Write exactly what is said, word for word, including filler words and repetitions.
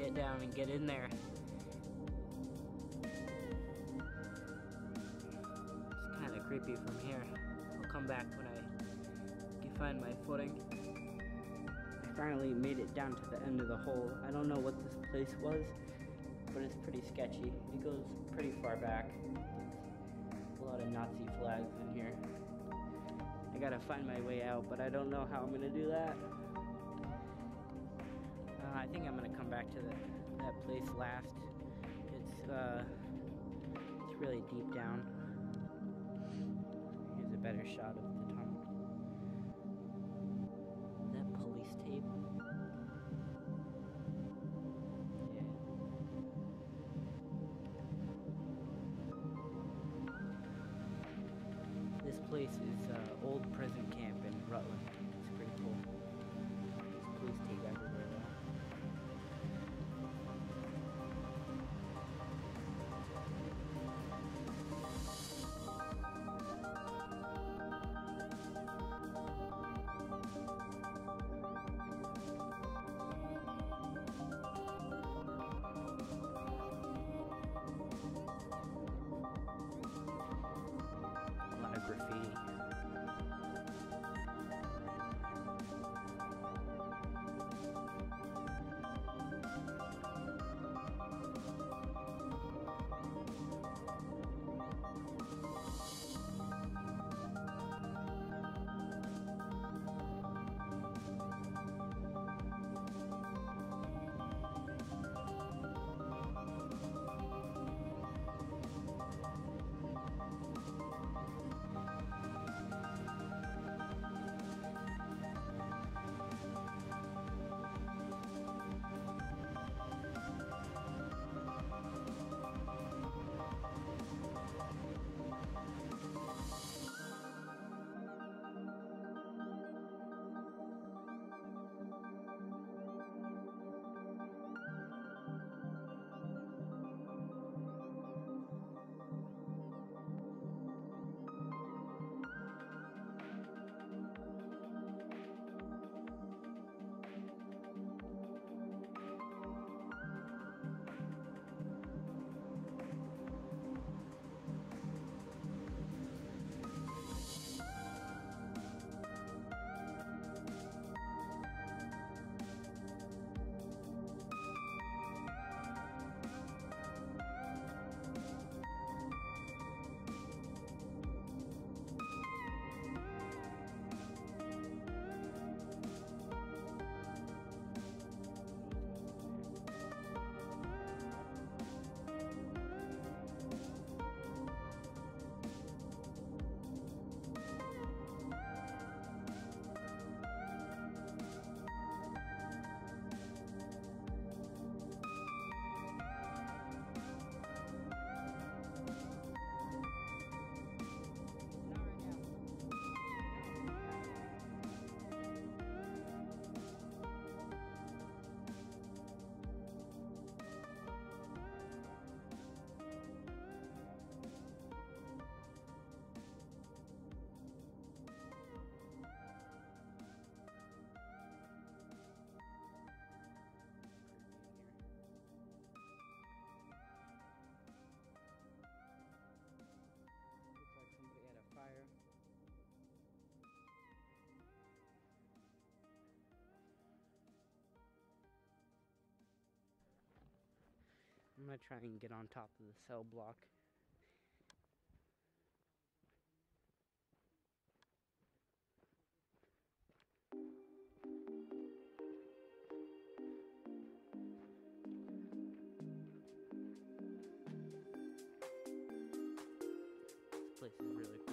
get down and get in there. It's kind of creepy from here. I'll come back when I can find my footing. I finally made it down to the end of the hole. I don't know what this place was, but it's pretty sketchy. It goes pretty far back. There's a lot of Nazi flags in here. I gotta find my way out, but I don't know how I'm gonna do that. Uh, I think I'm gonna come back to the, that place last. It's uh, it's really deep down. Here's a better shot of the tunnel. That police tape. Yeah. This place is uh, old prison camp in Rutland. It's pretty cool. There's police tape everywhere though. Graffiti. Fire. I'm gonna try and get on top of the cell block. This place is really cool.